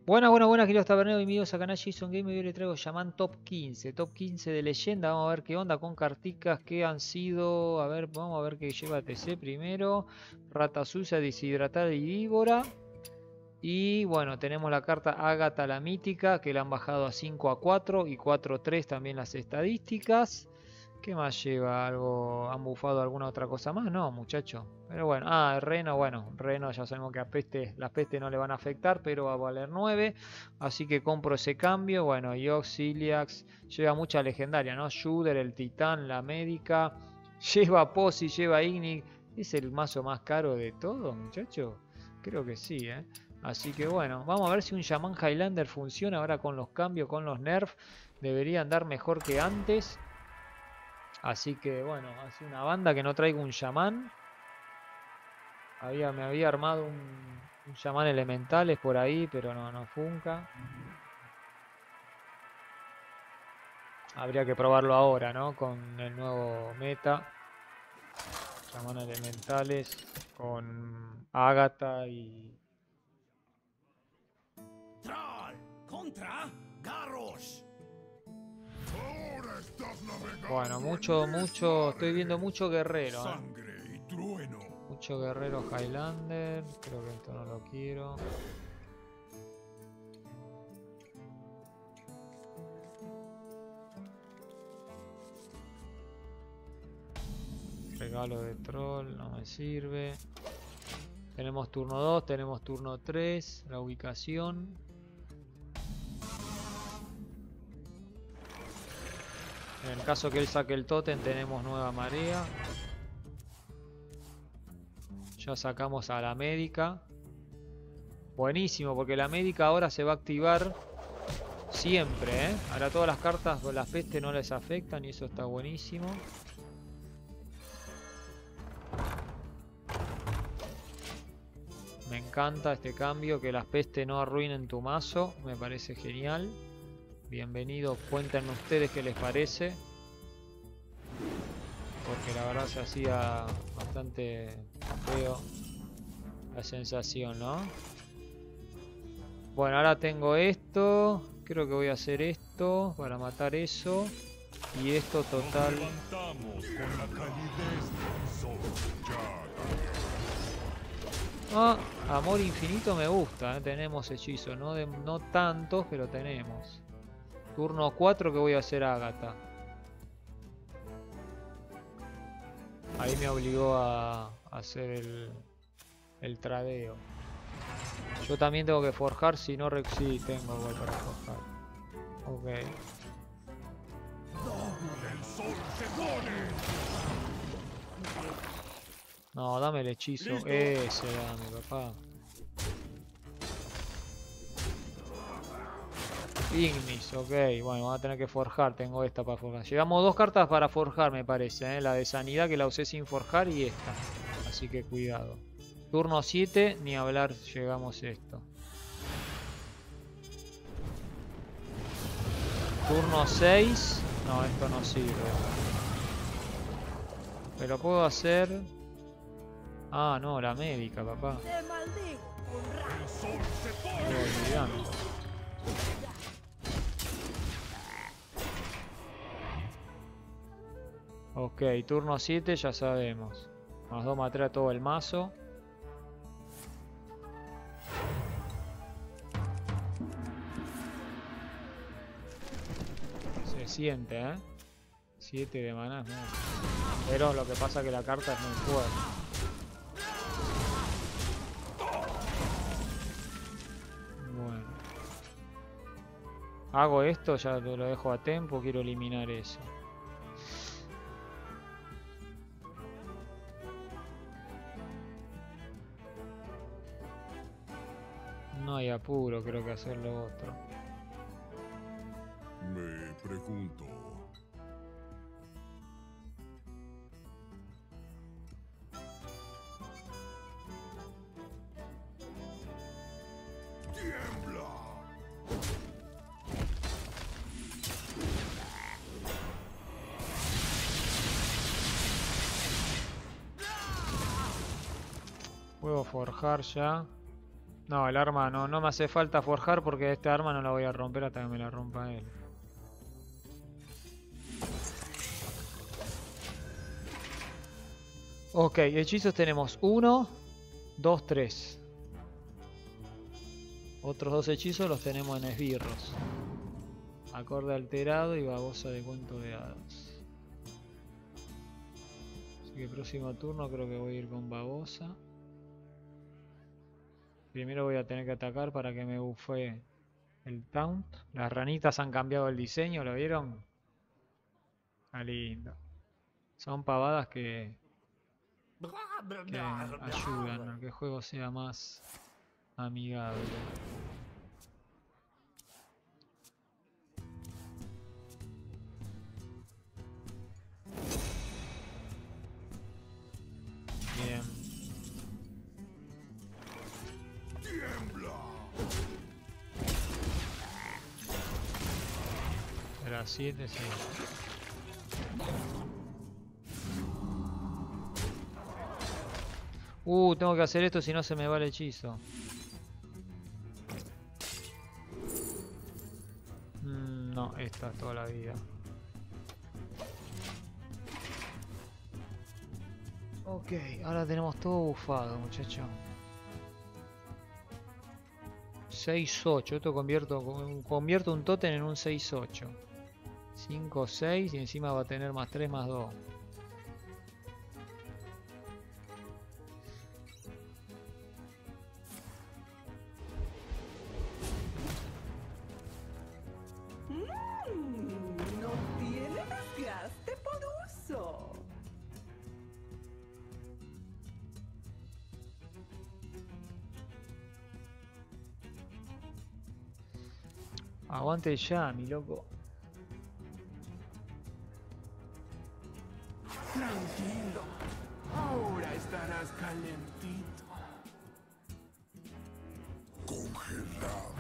Buenas, queridos taberneros, bienvenidos a canal Jason Game. Hoy les traigo Shaman Top 15. Top 15 de leyenda. Vamos a ver qué onda con carticas que han sido. A ver, vamos a ver qué lleva TC primero. Rata sucia, deshidratada y víbora. Y bueno, tenemos la carta Ágata la mítica, que la han bajado a 5-4 y 4-3 también las estadísticas. ¿Qué más lleva? ¿Algo? ¿Han bufado alguna otra cosa más? No, muchacho. Pero bueno, el Reno, bueno, Reno ya sabemos que las pestes no le van a afectar, pero va a valer 9. Así que compro ese cambio. Bueno, Yox, Ciliax, lleva mucha legendaria, ¿no? Shooter, el Titán, la Médica. Lleva Posi, lleva Igni. ¿Es el mazo más caro de todo, muchacho? Creo que sí, ¿eh? Así que bueno, vamos a ver si un Shaman Highlander funciona ahora con los cambios, con los nerfs. Debería andar mejor que antes. Así que bueno, hace una banda que no traigo un Shaman. Me había armado un Shaman elementales por ahí, pero no funca. Habría que probarlo ahora, ¿no? Con el nuevo meta. Shaman elementales con Ágata y... Thrall contra Garrosh. Bueno, estoy viendo mucho guerrero, ¿eh? Sangre y trueno. Mucho guerrero Highlander. Creo que esto no lo quiero. Regalo de troll, no me sirve. Tenemos turno 2, tenemos turno 3. La ubicación. En el caso que él saque el tótem, tenemos nueva marea. Ya sacamos a la médica. Buenísimo, porque la médica ahora se va a activar siempre, ¿eh? Ahora todas las cartas con las pestes no les afectan y eso está buenísimo. Me encanta este cambio, que las pestes no arruinen tu mazo. Me parece genial. Bienvenidos, cuéntenme ustedes qué les parece. Porque la verdad se hacía bastante feo la sensación, ¿no? Bueno, ahora tengo esto. Creo que voy a hacer esto para matar eso. Y esto total. Amor infinito me gusta, ¿eh? Tenemos hechizo, no tantos, pero tenemos. Turno 4 que voy a hacer Ágata. Ahí me obligó a hacer el tradeo. Yo también tengo que forjar, si no... Sí, tengo igual para forjar. Ok. No, dame el hechizo. Ese dame, papá. Ignis, ok. Bueno, vamos a tener que forjar. Tengo esta para forjar. Llevamos 2 cartas para forjar, me parece, ¿eh? La de sanidad que la usé sin forjar y esta. Así que cuidado. Turno 7, ni hablar, llegamos esto. Turno 6. No, esto no sirve. Pero puedo hacer... Ah, no, la médica, papá. Estoy olvidando. Ok, turno 7 ya sabemos. Más 2 más 3 a todo el mazo. Se siente, ¿eh? 7 de maná es mucho. Pero lo que pasa es que la carta es muy fuerte. Bueno. Hago esto, ya lo dejo a tempo, quiero eliminar eso. No hay apuro, creo que hacer lo otro. Me pregunto. ¡Tiembla! Puedo forjar ya. No, el arma no me hace falta forjar porque esta arma no la voy a romper hasta que me la rompa él. Ok, hechizos tenemos 1, 2, 3. Otros 2 hechizos los tenemos en esbirros. Acorde alterado y babosa de cuento de hadas. Así que próximo turno creo que voy a ir con babosa. Primero voy a tener que atacar para que me bufee el taunt. Las ranitas han cambiado el diseño, ¿lo vieron? Está lindo. Son pavadas que ayudan a que el juego sea más amigable. Bien. Era 7, sí. Tengo que hacer esto si no se me va el hechizo. No, esta toda la vida. Ok, ahora tenemos todo bufado, muchachos. 6-8, esto convierto un tótem en un 6-8. 5-6 y encima va a tener más 3 más 2. No tiene desgaste por uso. Aguante ya, mi loco. Tranquilo. Ahora estarás calentito. Congelado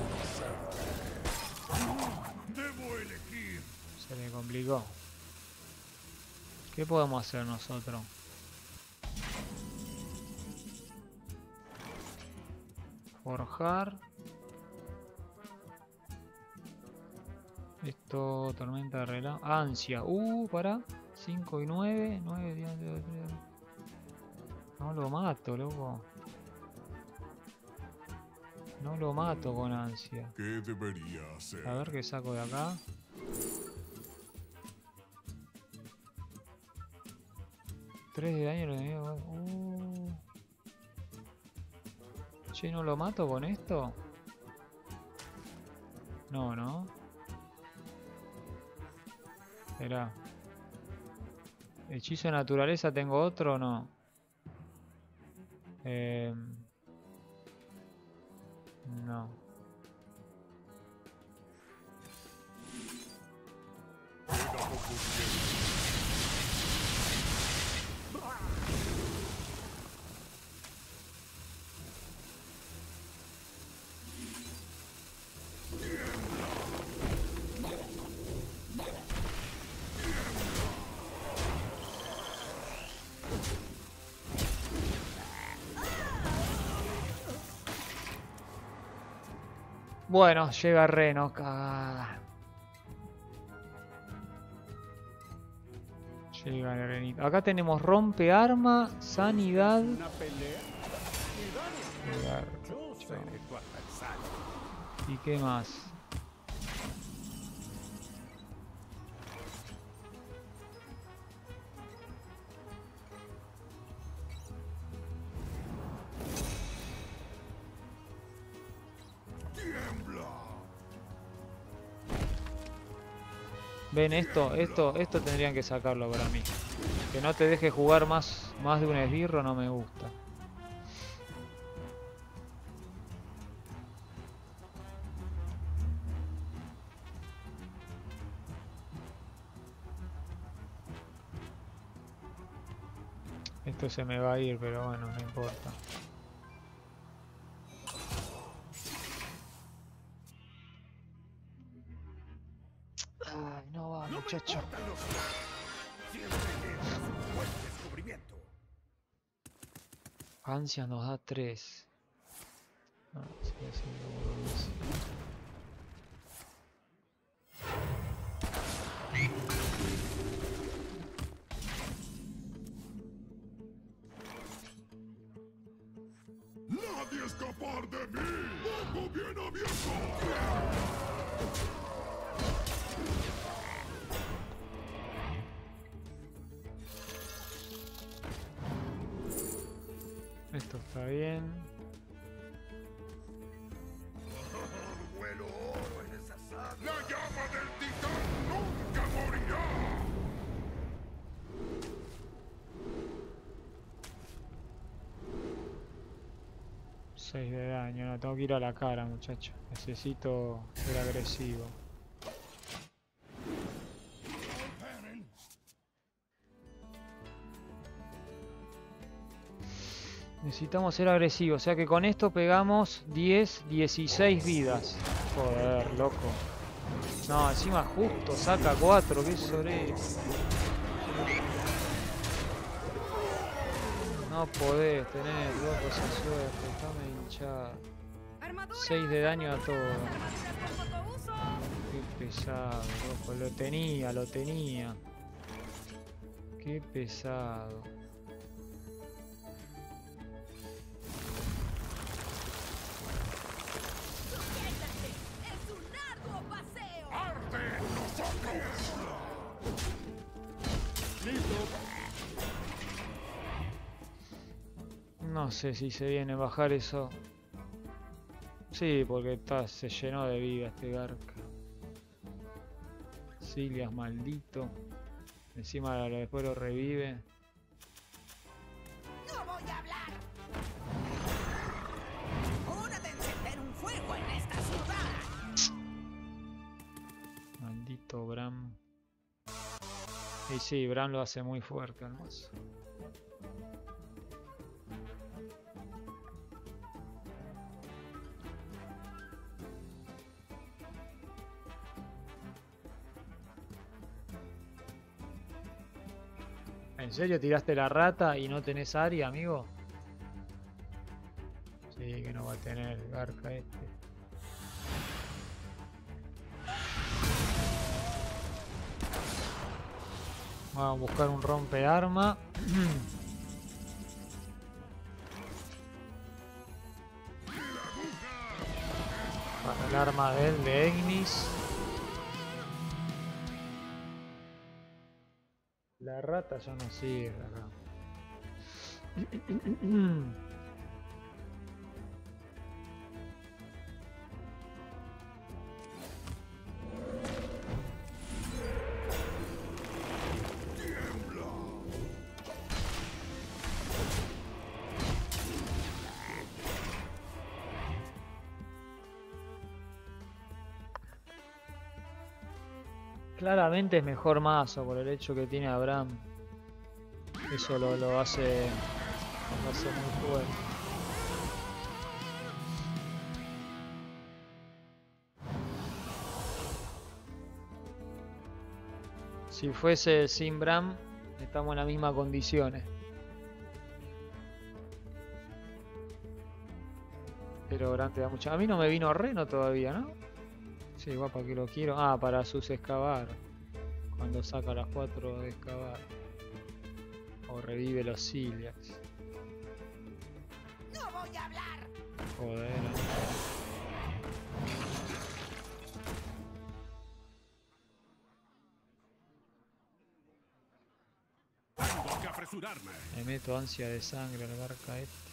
de conocerte. Debo elegir. Se me complicó. ¿Qué podemos hacer nosotros? Forjar. Esto, tormenta de reloj. Ansia. Para. 5 y 9. 9 días de... No lo mato, loco. No lo mato con ansia. ¿Qué debería hacer? A ver qué saco de acá. 3 de daño al enemigo. Che, ¿no lo mato con esto? No, ¿no? Esperá. ¿Hechizo de naturaleza tengo otro o no? No. Queda poco tiempo. Bueno, llega Reno, cagada. Llega el Renito. Acá tenemos rompe arma, sanidad. Una pelea. Pegar. Yo seré tu adversario. ¿Y qué más? Ven, esto tendrían que sacarlo para mí. Que no te deje jugar más de un esbirro no me gusta. Esto se me va a ir, pero bueno, no importa. Ay, no va, muchacho. Siempre es un buen descubrimiento. Ansia nos da 3. Ah, sigue haciendo boludeces. ¡Nadie escapar de mí! ¡Pongo bien abierto! Esto está bien. Vuelo oro en esa saga. ¡La llama del titán nunca morirá! 6 de daño, no, tengo que ir a la cara, muchacho. Necesito ser agresivo. Necesitamos ser agresivos, o sea que con esto pegamos 10, 16 vidas. Joder, loco. No, encima justo saca 4, qué sobre. No podés tener, loco, esa suerte, déjame hinchar. 6 de daño a todo. Qué pesado, loco, lo tenía. Qué pesado. ¡Es un largo paseo! ¡Arde en nosotros! No sé si se viene a bajar eso. Sí, porque se llenó de vida este Garca. Silias, maldito. Encima después lo revive. ¡No voy a hablar! ¡Hora de encender un fuego en esta ciudad! Maldito Bram. Y sí, Bram lo hace muy fuerte al mazo. ¿En serio tiraste la rata y no tenés área, amigo? Sí, que no va a tener el Garca este. Vamos a buscar un rompearma. Para el arma de él, de Ignis. La rata ya no sirve acá. Claramente es mejor mazo por el hecho que tiene Abraham. Eso lo hace muy fuerte. Si fuese sin Bram, estamos en las mismas condiciones. Pero Bram te da mucha. A mí no me vino Reno todavía, ¿no? Sí, guapa que lo quiero. Ah, para sus excavar. Cuando saca las 4 de excavar. O revive los Ciliax. ¡No voy a hablar! Joder. Tengo que apresurarme. Me meto ansia de sangre al Garca este.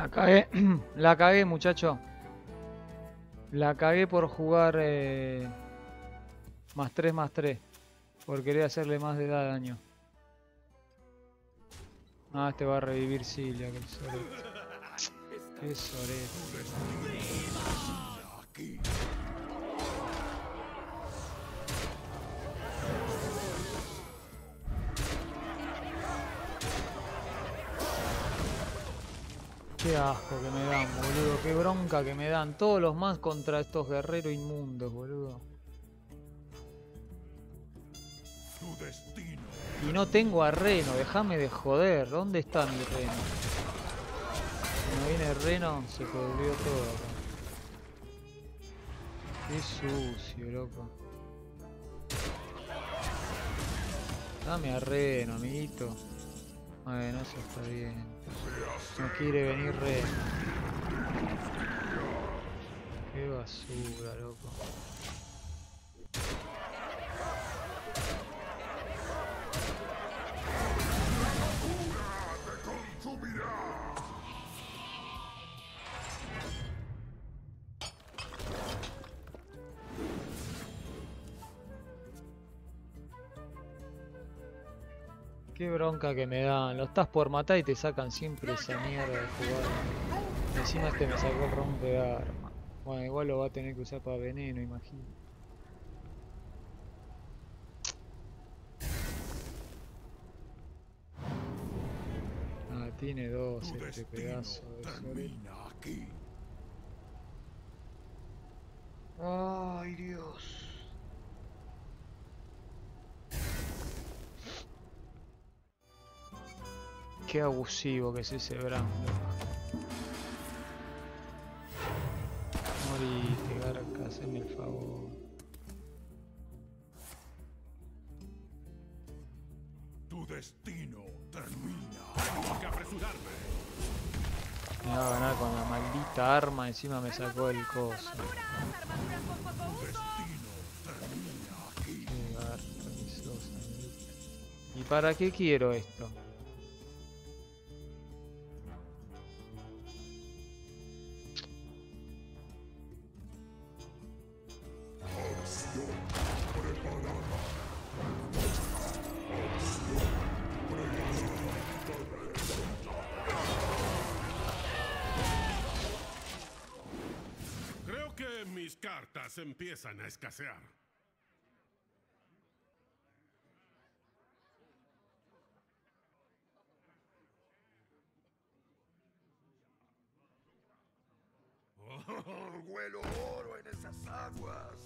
La cagué, la cagué, muchacho. La cagué por jugar +3/+3. Por querer hacerle más de daño. Ah, este va a revivir Cilia, que sorete. Qué sorete. Aquí. Qué asco que me dan, boludo. Qué bronca que me dan. Todos los más contra estos guerreros inmundos, boludo. Tu destino. Y no tengo a Reno, déjame de joder. ¿Dónde está mi Reno? Cuando viene Reno, se pudrió todo acá. Qué sucio, loco. Dame a Reno, amiguito. Bueno, eso está bien. No quiere venir Reno. Qué basura, loco. Qué bronca que me dan. Lo estás por matar y te sacan siempre esa mierda de jugar. Encima este me sacó el rompe de arma. Bueno, igual lo va a tener que usar para veneno, imagino. Ah, tiene dos Tu este destino pedazo de sorete. termina aquí. Ay, Dios. Qué abusivo que es ese Bram. Morite, Garca, haceme el favor. Tu destino termina. Tengo que apresurarme. Me va a ganar con la maldita arma, encima me sacó el coso. Tu destino termina aquí. Qué garca que sos, amiguito. ¿Y para qué quiero esto? Creo que mis cartas empiezan a escasear. Oh, huelo oro en esas aguas.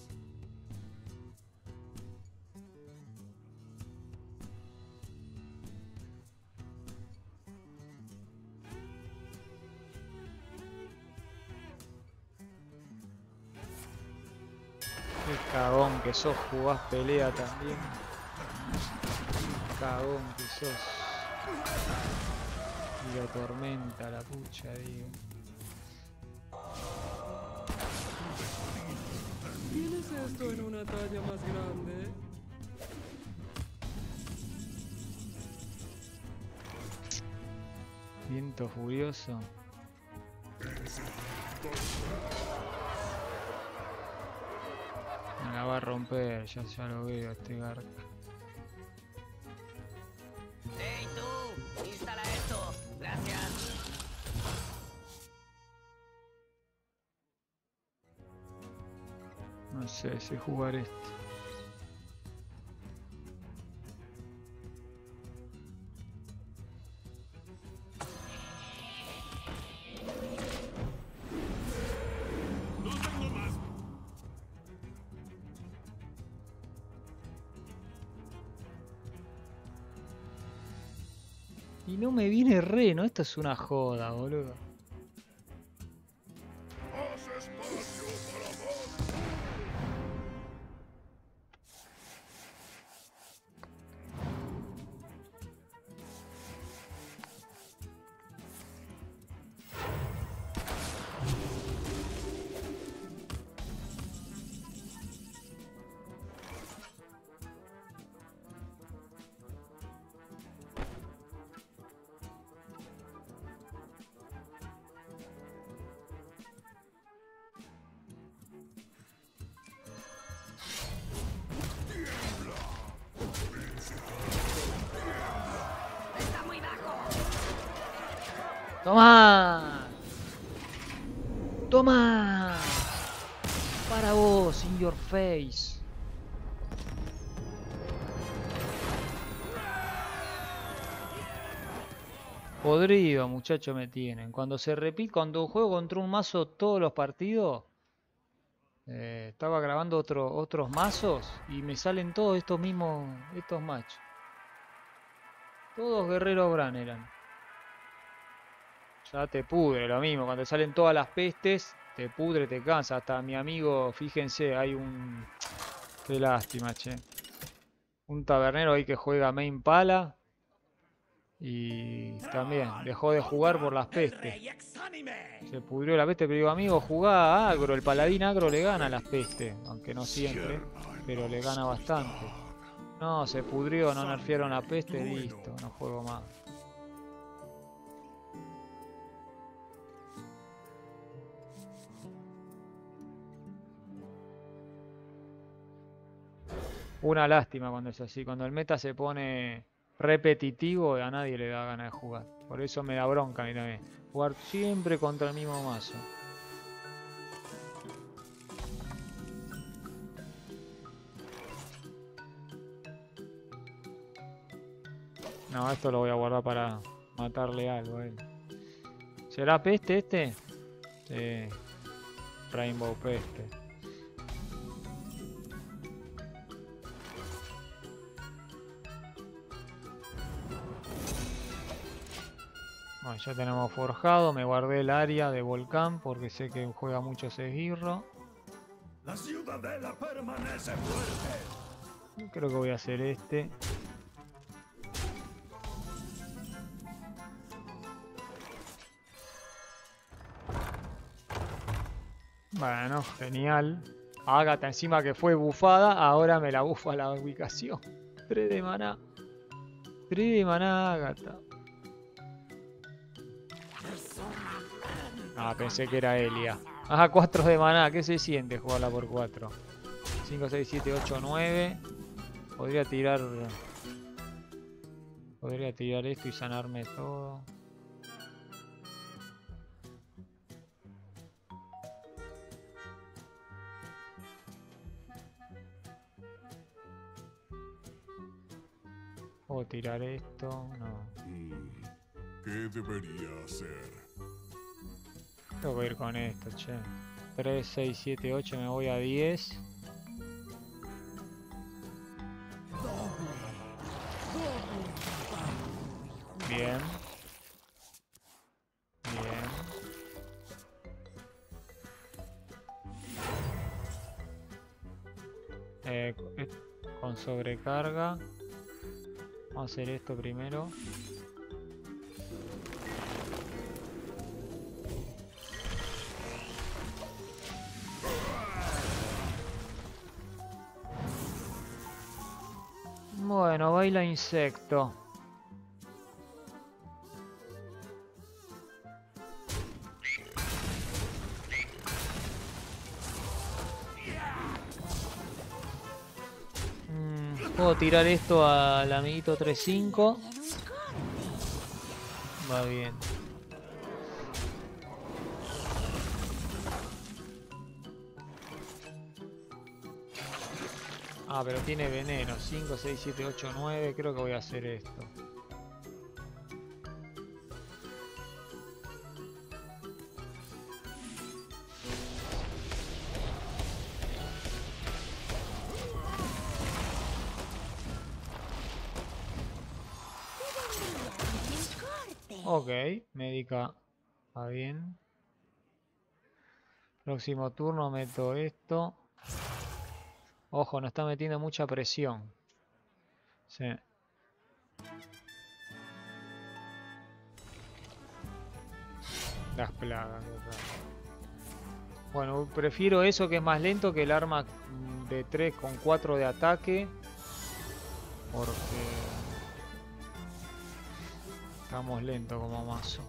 Qué cagón que sos, jugás pelea también. Cagón que sos. Y lo tormenta la pucha, digo. ¿Tienes esto en una talla más grande? Viento furioso. Me la va a romper, ya lo veo este garca. ¡Ey, tú! ¡Instala esto! ¡Gracias! No sé si jugar esto. No tengo más. Y no me viene Reno, esto es una joda, boludo. Haz espacio para más. ¡Toma! ¡Toma! Para vos, in your face. Podrido, muchacho, me tienen. Cuando se repite, cuando juego contra un mazo todos los partidos, estaba grabando otros mazos y me salen todos estos matches. Todos guerreros Bran eran. Ya te pudre lo mismo, cuando salen todas las pestes, te pudre, te cansa. Hasta mi amigo, fíjense, hay un... Qué lástima, che. Un tabernero ahí que juega main pala. Y también dejó de jugar por las pestes. Se pudrió la peste, pero digo, amigo, jugá agro. El paladín agro le gana a las pestes. Aunque no siempre, pero le gana bastante. No, se pudrió, no nerfearon la peste, listo, no juego más. Una lástima cuando es así, cuando el meta se pone repetitivo a nadie le da ganas de jugar. Por eso me da bronca a mí también. Jugar siempre contra el mismo mazo. No, esto lo voy a guardar para matarle algo a él. ¿Será peste este? Sí. Rainbow peste. Bueno, ya tenemos forjado. Me guardé el área de volcán porque sé que juega mucho ese esguirro. La ciudadela permanece fuerte. Creo que voy a hacer este. Bueno, genial. Ágata encima que fue bufada, ahora me la bufa la ubicación. 3 de maná. 3 de maná, Ágata. Ah, pensé que era Elia. Ajá, 4 de maná. ¿Qué se siente jugarla por 4? 5, 6, 7, 8, 9. Podría tirar esto y sanarme todo. Puedo tirar esto. No. ¿Qué debería hacer? Tengo que ir con esto, che. 3, 6, 7, 8, me voy a 10. Bien. Bien. Con sobrecarga. Vamos a hacer esto primero. Bueno, baila insecto. Puedo tirar esto al amiguito 3-5. Va bien. Ah, pero tiene veneno. 5, 6, 7, 8, 9. Creo que voy a hacer esto. Ok, médica. Va bien. Próximo turno meto esto. Ojo, nos está metiendo mucha presión. Sí. Las plagas. Bueno, prefiero eso que es más lento que el arma de 3 con 4 de ataque. Porque estamos lentos como mazo.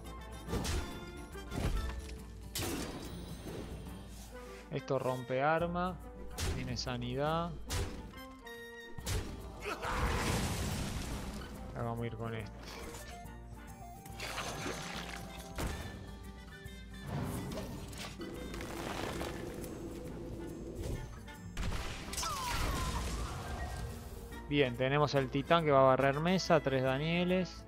Esto rompe arma. Tiene sanidad. Ahora vamos a ir con este. Bien, tenemos el titán que va a barrer mesa, 3 Danieles.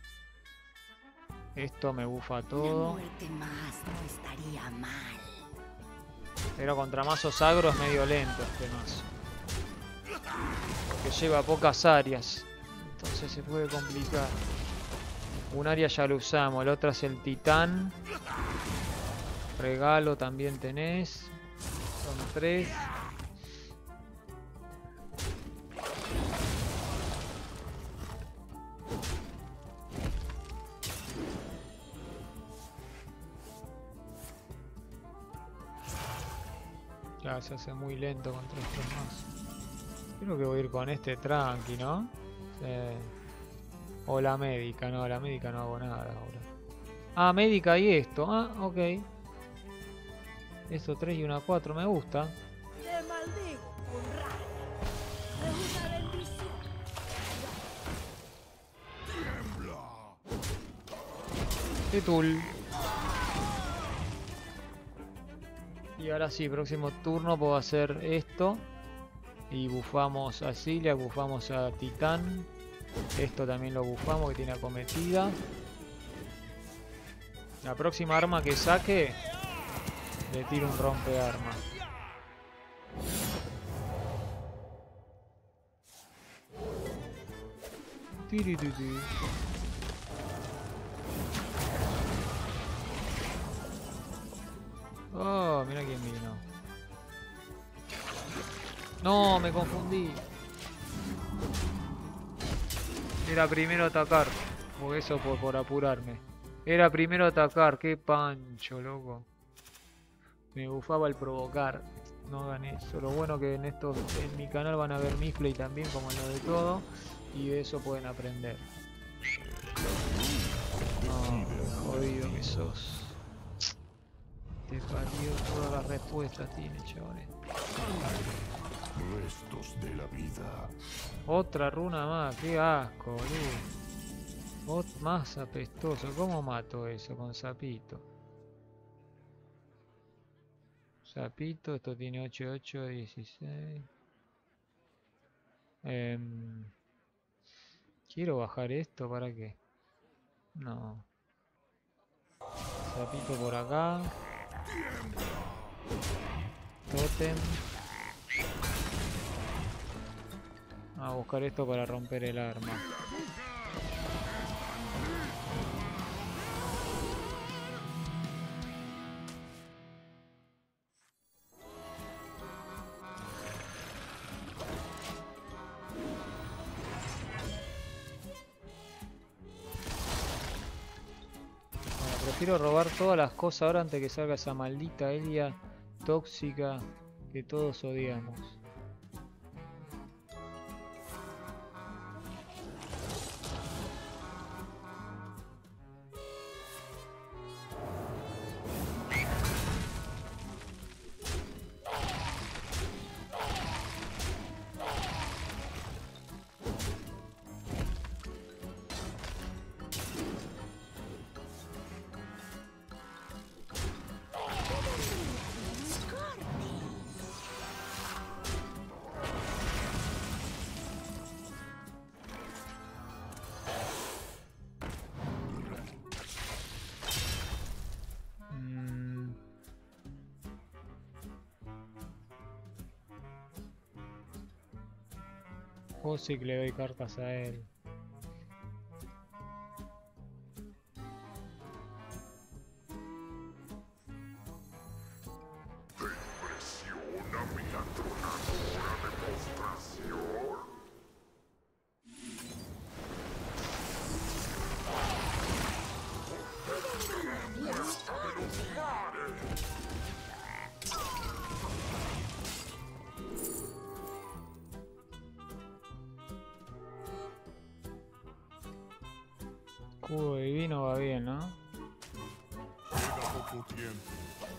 Esto me bufa todo. Una muerte más no estaría mal. Pero contra mazos agro es medio lento este mazo. Porque lleva pocas áreas. Entonces se puede complicar. Un área ya lo usamos, el otro es el titán. Regalo también tenés. Son 3. Ya se hace muy lento contra estos mazos. Creo que voy a ir con este tranqui, ¿no? O la médica, no, la médica no hago nada ahora. Ah, médica y esto. Ah, ok. Esto 3 y una 4, me gusta. Te maldigo, honrado. Es una bendición. Tetul. Y ahora sí, próximo turno puedo hacer esto. Y bufamos a Cilia, bufamos a Titán. Esto también lo bufamos, que tiene acometida. La próxima arma que saque, le tiro un rompearma. Tirititi. Oh, mira quién vino. No, me confundí. Era primero atacar. O eso por apurarme. Era primero atacar. Qué pancho, loco. Me bufaba el provocar. No gané eso. Lo bueno que en mi canal van a ver misplay también, como en lo de todo. Y de eso pueden aprender. No, qué jodido que sos. Te parió, todas las respuestas tiene, chavales. Restos de la vida. Otra runa más, qué asco, boludo. Más apestoso. ¿Cómo mato eso con sapito? Sapito, esto tiene 8, 8, 16. Quiero bajar esto, ¿para qué? No. Sapito por acá. Totem. A buscar esto para romper el arma. Bueno, prefiero robar todas las cosas ahora antes que salga esa maldita Elia tóxica que todos odiamos. O sí que le doy cartas a él. ¿Impresiona mi atronadora demostración? Escudo divino va bien, ¿no? Queda poco tiempo.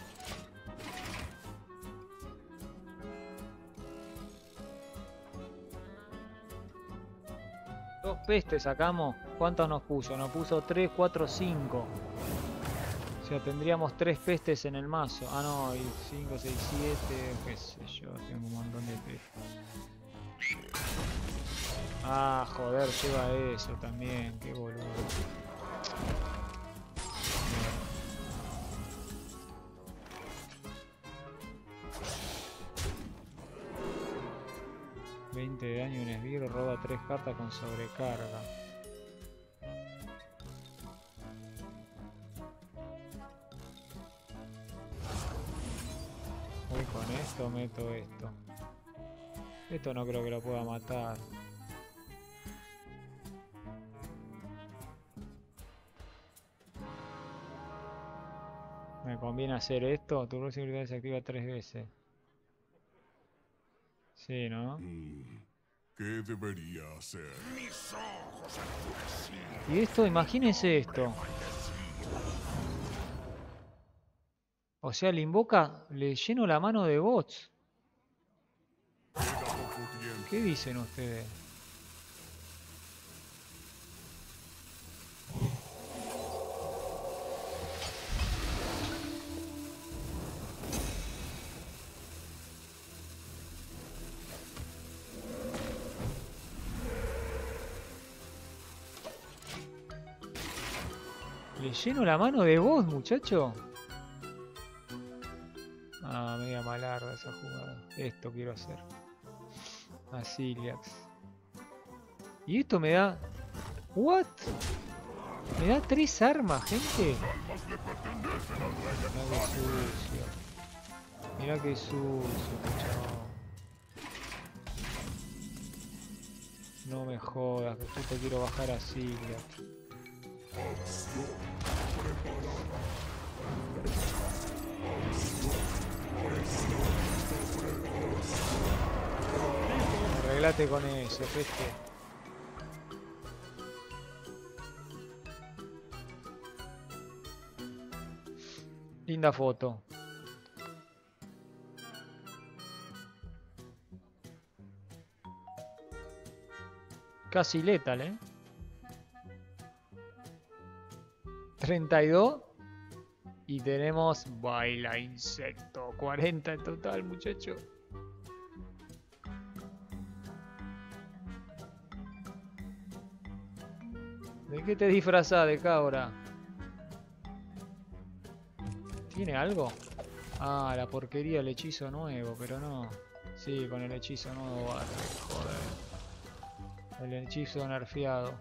Dos pestes sacamos. ¿Cuántos nos puso? Nos puso 3, 4, 5. O sea, tendríamos 3 pestes en el mazo. Ah, no, y 5, 6, 7, qué sé yo. Tengo un montón de pestes. Ah, joder, lleva eso también. Qué boludo. 20 de daño en esbirro, roba 3 cartas con sobrecarga. Voy con esto, meto esto. Esto no creo que lo pueda matar. Me conviene hacer esto. Tu próxima habilidad se activa 3 veces. Sí, ¿no? ¿Qué debería hacer? Mis ojos enfurecidos. Y esto, imagínense esto. O sea, le invoca, le lleno la mano de bots. Queda poco tiempo. ¿Qué dicen ustedes? Le lleno la mano de vos, muchacho. Ah, media malarda esa jugada. Esto quiero hacer. A Ciliax. Y esto me da... ¿What? Me da 3 armas, gente. Mirá qué sucio. Mirá qué sucio, chabón. No me jodas, que yo te quiero bajar a Ciliax. Arreglate con eso, peste. Linda foto. Casi letal, ¿eh? 32. Y tenemos baila insecto. 40 en total, muchacho. ¿De qué te disfrazás de cabra? ¿Tiene algo? Ah, la porquería del hechizo nuevo, pero no. Sí, con el hechizo nuevo vale, joder. El hechizo nerfeado.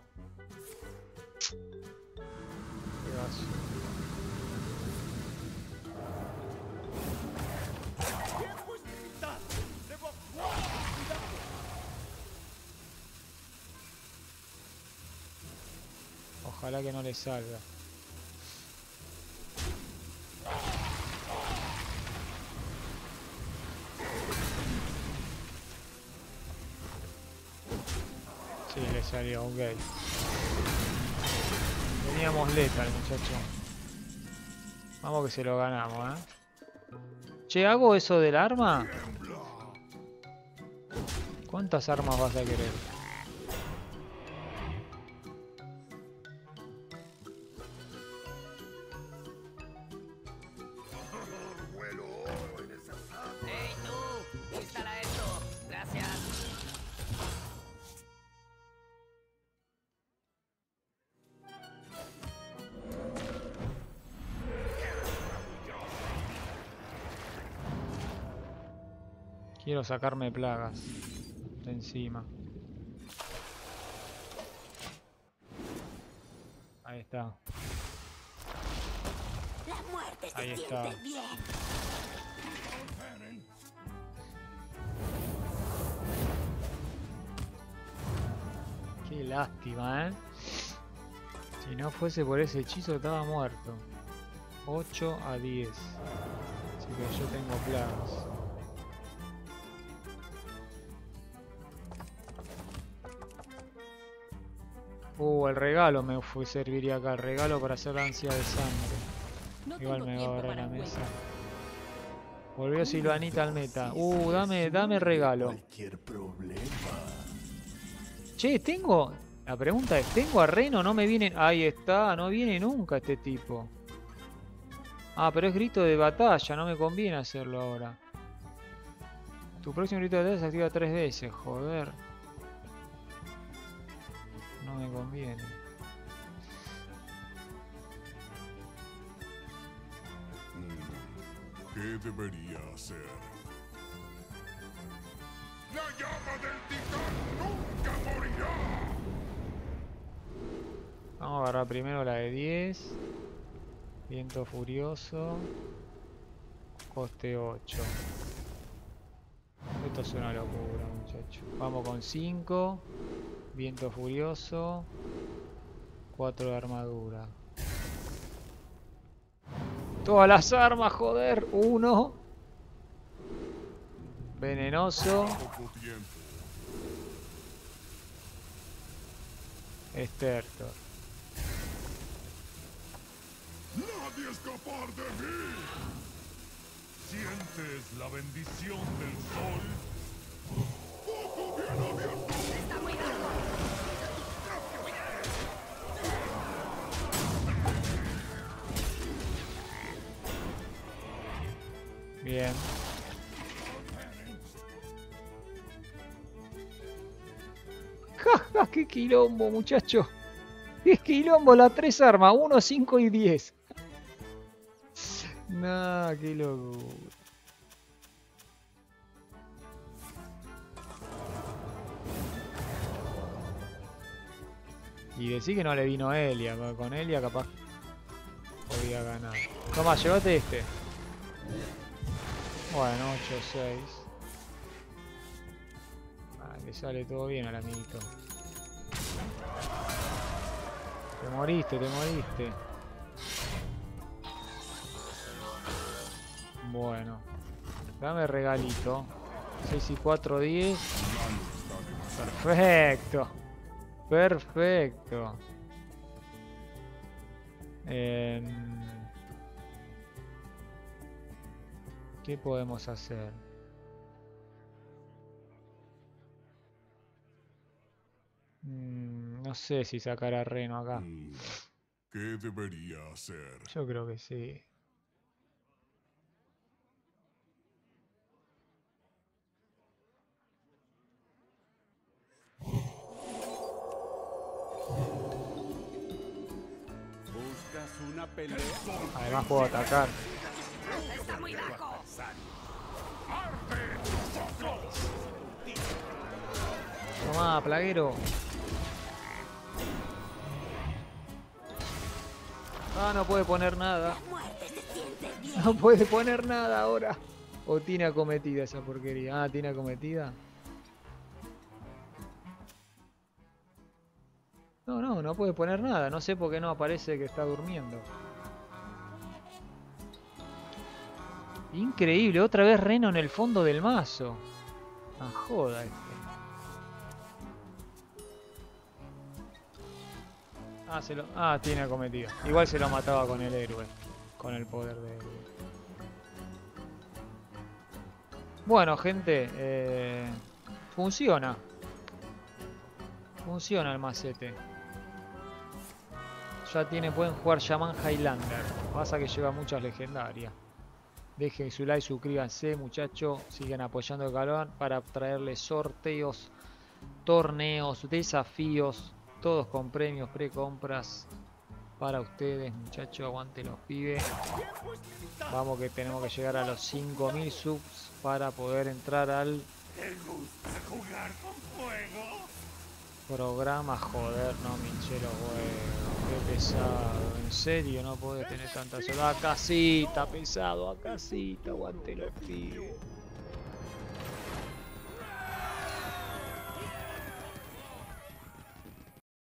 Qué vaso. Ojalá que no le salga. Sí, le salió, ok. Teníamos letal, muchacho. Vamos que se lo ganamos, ¿eh? Che, ¿hago eso del arma? ¿Cuántas armas vas a querer? ¡Ey, tú! ¡Instala esto! ¡Gracias! Quiero sacarme plagas de encima. Ahí está. La muerte se Ahí siente está. bien. Qué lástima, ¿eh? Si no fuese por ese hechizo estaba muerto. 8 a 10. Así que yo tengo plagas. El regalo me serviría acá. El regalo para hacer ansia de sangre. No Igual tengo me va a tiempo agarrar para la juegos. mesa. Volvió Silvanita al meta. Dame regalo. Cualquier problema. Che, tengo... La pregunta es, ¿tengo a Reno? No me viene... Ahí está, no viene nunca este tipo. Ah, pero es grito de batalla, no me conviene hacerlo ahora. Tu próximo grito de batalla se activa 3 veces, joder. No me conviene. ¿Qué debería hacer? ¡La llama del titán nunca morirá! Vamos a agarrar primero la de 10. Viento furioso. Coste 8. Esto es una locura, muchachos. Vamos con 5. Viento furioso. 4 de armadura. Todas las armas, joder. 1. Venenoso. Poco tiempo. Estertor. ¡Nadie escapar de mí! ¿Sientes la bendición del sol? ¡Ojo bien abierto! Está muy largo. Bien. ¡Ja, qué quilombo, muchacho! ¡Qué quilombo! Las 3 armas, 1, 5 y 10. No, qué loco. Y decir que no le vino Elia, porque con Elia capaz podía ganar. Toma, llévate este. Bueno, 8-6. Ah, le sale todo bien al amiguito. Te moriste, te moriste. Bueno. Dame regalito. 6 y 4, 10. Perfecto. Perfecto. ¿Qué podemos hacer? No sé si sacar a Reno acá. ¿Qué debería hacer? Yo creo que sí. ¿Buscas una pelea? Además puedo atacar. Está muy bajo. Tomá, plaguero. Ah, no puede poner nada. La muerte se siente bien. No puede poner nada ahora. O tiene acometida esa porquería. Ah, tiene acometida. No puede poner nada. No sé por qué no aparece que está durmiendo. Increíble, otra vez Reno en el fondo del mazo. Ah, joda este. Tiene acometida. Igual se lo mataba con el héroe. Con el poder de héroe. Bueno, gente. Funciona. Funciona el macete. Ya pueden jugar Shaman Highlander. Pasa que lleva muchas legendarias. Dejen su like, suscríbanse, muchachos. Sigan apoyando el canal para traerles sorteos, torneos, desafíos. Todos con premios, precompras para ustedes, muchachos. Aguante los pibes. Vamos que tenemos que llegar a los 5000 subs para poder entrar al programa. Joder, no me hinché los huevos. Qué pesado. En serio, no podés tener tanta soledad. Acá sí, está pesado. Acá sí, aguante los pibes.